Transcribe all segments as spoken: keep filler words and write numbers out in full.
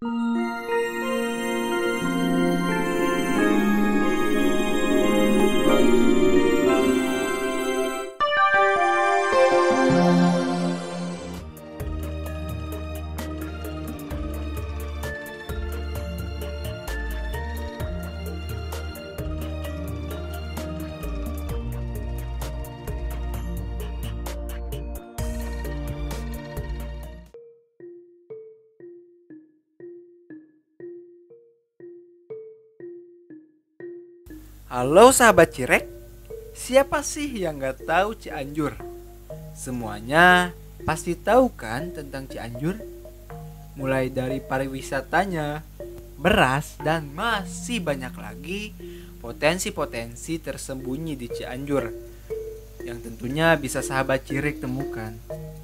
Halo sahabat Cirek, siapa sih yang gak tahu Cianjur? Semuanya pasti tahu kan tentang Cianjur? Mulai dari pariwisatanya, beras, dan masih banyak lagi potensi-potensi tersembunyi di Cianjur yang tentunya bisa sahabat Cirek temukan.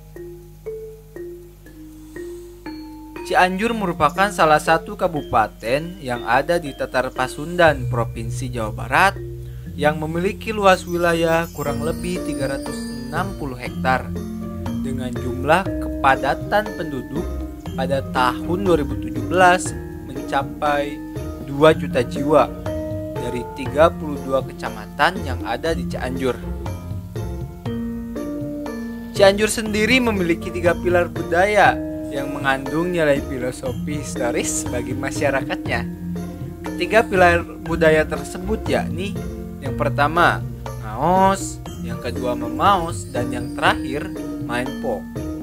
Cianjur merupakan salah satu kabupaten yang ada di Tatar Pasundan, Provinsi Jawa Barat yang memiliki luas wilayah kurang lebih tiga ratus enam puluh hektar dengan jumlah kepadatan penduduk pada tahun dua ribu tujuh belas mencapai dua juta jiwa dari tiga puluh dua kecamatan yang ada di Cianjur. Cianjur sendiri memiliki tiga pilar budaya yang mengandung nilai filosofi historis bagi masyarakatnya. Ketiga pilar budaya tersebut yakni yang pertama ngaos, yang kedua memaos, dan yang terakhir main po.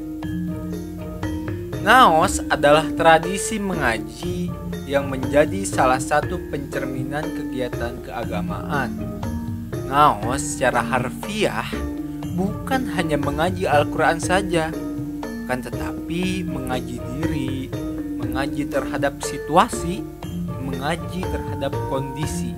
Ngaos adalah tradisi mengaji yang menjadi salah satu pencerminan kegiatan keagamaan. Ngaos secara harfiah bukan hanya mengaji Al-Quran saja, kan tetapi mengaji diri, mengaji terhadap situasi, mengaji terhadap kondisi.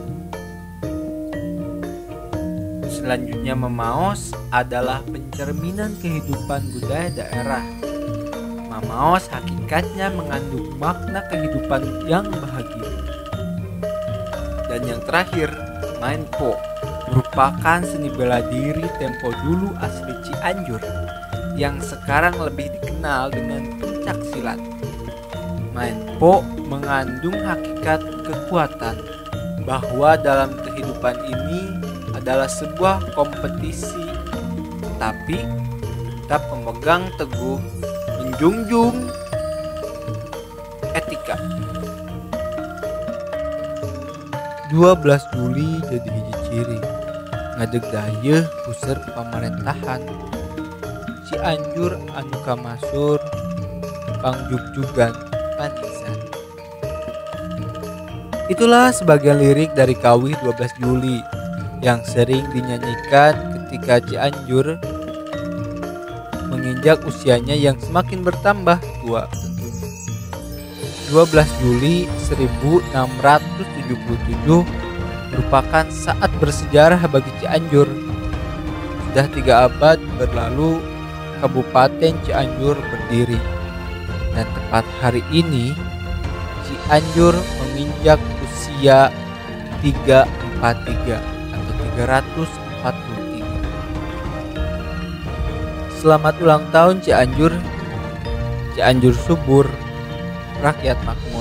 Selanjutnya memaos adalah pencerminan kehidupan budaya daerah. Memaos hakikatnya mengandung makna kehidupan yang bahagia. Dan yang terakhir, main po merupakan seni bela diri tempo dulu asli Cianjur yang sekarang lebih dikenal dengan pencak silat. Main po mengandung hakikat kekuatan bahwa dalam kehidupan ini adalah sebuah kompetisi, tapi tetap memegang teguh, menjunjung etika. dua belas Juli jadi hiji ciri ngadeg dayeuh puseur pamerintahan Cianjur anu kamasur pangjugjugan panisan. Itulah sebagian lirik dari Kawih dua belas Juli yang sering dinyanyikan ketika Cianjur menginjak usianya yang semakin bertambah tua tentunya. dua belas Juli seribu enam ratus tujuh puluh tujuh merupakan saat bersejarah bagi Cianjur. Sudah tiga abad berlalu Kabupaten Cianjur berdiri, dan tepat hari ini Cianjur menginjak usia tiga ratus empat puluh tiga atau tiga ratus empat puluh tiga. Selamat ulang tahun Cianjur. Cianjur subur, rakyat makmur.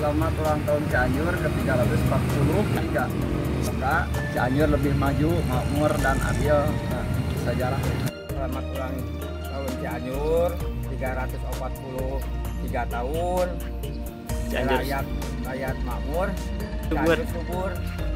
Selamat ulang tahun Cianjur ke tiga ratus empat puluh tiga. Semoga Cianjur lebih maju, makmur, dan adil. Nah, sejarah. Selamat ulang tahun Cianjur tiga ratus empat puluh tiga tahun. Cianjur Rakyat rakyat makmur, subur. Cianjur subur.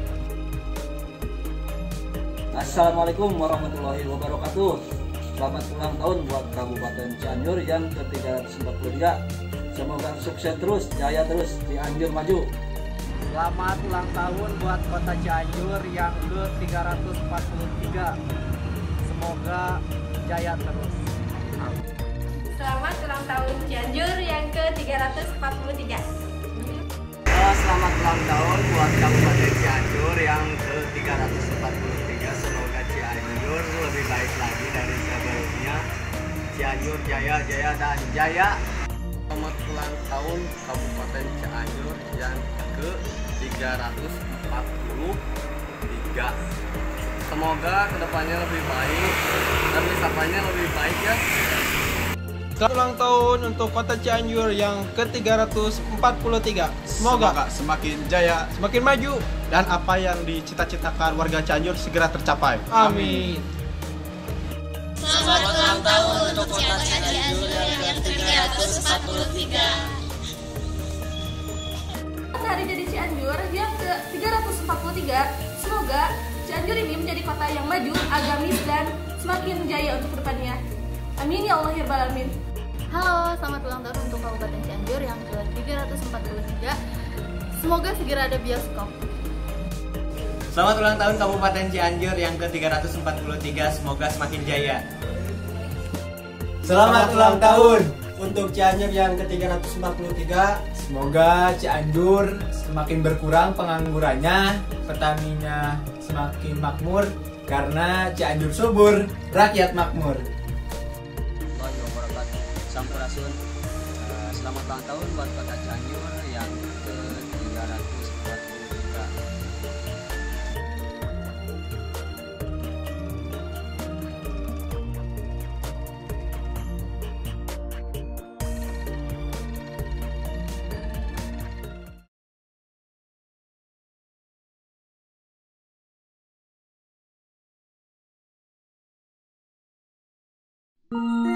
Assalamualaikum warahmatullahi wabarakatuh. Selamat ulang tahun buat Kabupaten Cianjur yang ke tiga ratus empat puluh tiga. Semoga sukses terus, jaya terus, Cianjur maju. Selamat ulang tahun buat Kota Cianjur yang ke tiga ratus empat puluh tiga. Semoga jaya terus. Selamat ulang tahun Cianjur yang ke tiga ratus empat puluh tiga. Selamat ulang tahun buat Kabupaten Cianjur yang ke tiga ratus empat puluh tiga. Semoga Cianjur lebih baik lagi dari sebelumnya. Cianjur jaya, jaya, dan jaya. Selamat ulang tahun Kabupaten Cianjur yang ke tiga ratus empat puluh tiga. Semoga kedepannya lebih baik dan wisatanya lebih baik ya. Selamat ulang tahun untuk Kota Cianjur yang ke tiga ratus empat puluh tiga. Semoga, Semoga semakin jaya, semakin maju, dan apa yang dicita-citakan warga Cianjur segera tercapai. amin. Selamat ulang tahun untuk Kota Cianjur yang ke tiga ratus empat puluh tiga. Hari jadi Cianjur yang ke tiga ratus empat puluh tiga. Semoga Cianjur ini menjadi kota yang maju, agamis, dan semakin jaya untuk kedepannya. Amin ya Allah ya Rabbal Alamin. Halo, selamat ulang tahun untuk Kabupaten Cianjur yang ke tiga ratus empat puluh tiga. Semoga segera ada bioskop. Selamat ulang tahun Kabupaten Cianjur yang ke tiga ratus empat puluh tiga. Semoga semakin jaya. Selamat ulang tahun untuk Cianjur yang ke tiga ratus empat puluh tiga. Semoga Cianjur semakin berkurang penganggurannya, petaninya semakin makmur, karena Cianjur subur, rakyat makmur. Sampurasun. Selamat ulang tahun buat Kota Cianjur yang ke tiga ratus empat puluh tiga. Thank you.